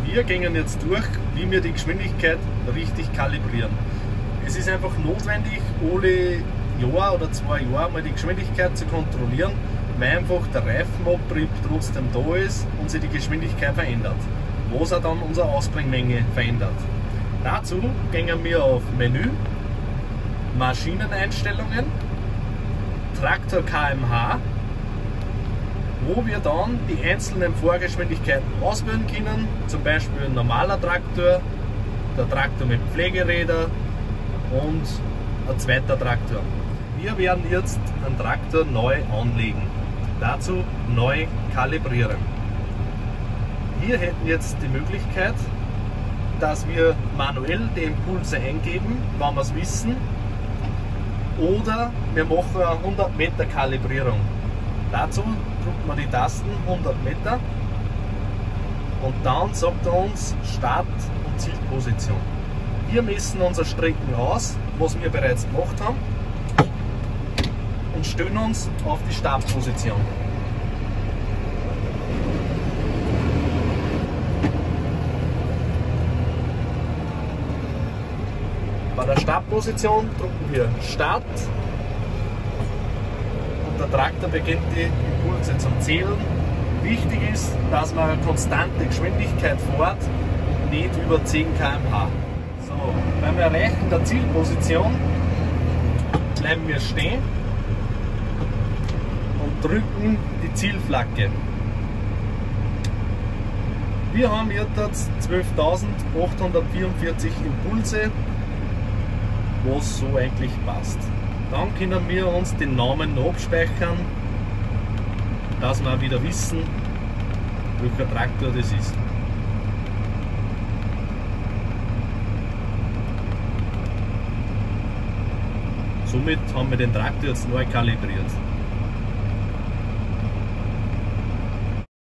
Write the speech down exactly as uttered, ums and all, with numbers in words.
Wir gehen jetzt durch, wie wir die Geschwindigkeit richtig kalibrieren. Es ist einfach notwendig, alle Jahr oder zwei Jahre mal die Geschwindigkeit zu kontrollieren, weil einfach der Reifenabrieb trotzdem da ist und sich die Geschwindigkeit verändert, was auch dann unsere Ausbringmenge verändert. Dazu gehen wir auf Menü, Maschineneinstellungen, Traktor K M H, wo wir dann die einzelnen Fahrgeschwindigkeiten auswählen können, zum Beispiel ein normaler Traktor, der Traktor mit Pflegerädern und ein zweiter Traktor. Wir werden jetzt einen Traktor neu anlegen, dazu neu kalibrieren. Wir hätten jetzt die Möglichkeit, dass wir manuell die Impulse eingeben, wenn wir es wissen, oder wir machen eine hundert Meter Kalibrierung. Dazu drückt man die Tasten hundert Meter und dann sagt er uns Start- und Zielposition. Wir messen unsere Strecken aus, was wir bereits gemacht haben, und stellen uns auf die Startposition. Bei der Startposition drücken wir Start und der Traktor beginnt die Impulse zum Zählen. Wichtig ist, dass man eine konstante Geschwindigkeit fährt und nicht über zehn Kilometer pro Stunde. So, beim Erreichen der Zielposition bleiben wir stehen und drücken die Zielflagge. Wir haben jetzt zwölftausendachthundertvierundvierzig Impulse, was so eigentlich passt. Dann können wir uns den Namen noch abspeichern, dass wir wieder wissen, welcher Traktor das ist. Somit haben wir den Traktor jetzt neu kalibriert.